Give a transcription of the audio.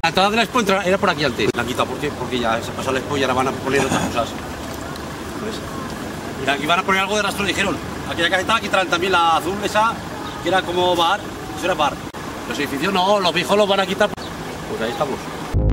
La entrada de la Expo era por aquí antes. La han quitado porque ya se pasó la Expo y ahora van a poner otras cosas. Mira, aquí van a poner algo de rastro, dijeron. Aquella caseta quitarán también la azul esa, que era como bar, eso era bar. Los edificios no, los viejos los van a quitar. Pues ahí estamos.